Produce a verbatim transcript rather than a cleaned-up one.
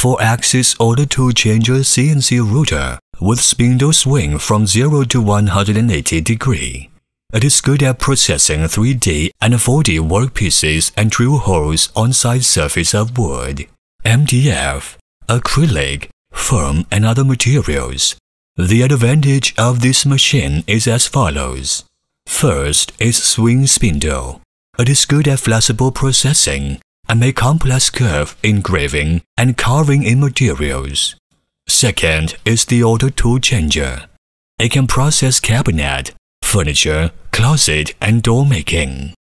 four axis auto tool changer C N C router with spindle swing from zero to one hundred eighty degree. It is good at processing three D and four D workpieces and drill holes on side surface of wood, M D F, acrylic, foam, and other materials. The advantage of this machine is as follows. First is swing spindle. It is good at flexible processing and make complex curve engraving and carving in materials. Second is the auto tool changer. It can process cabinet, furniture, closet, and door making.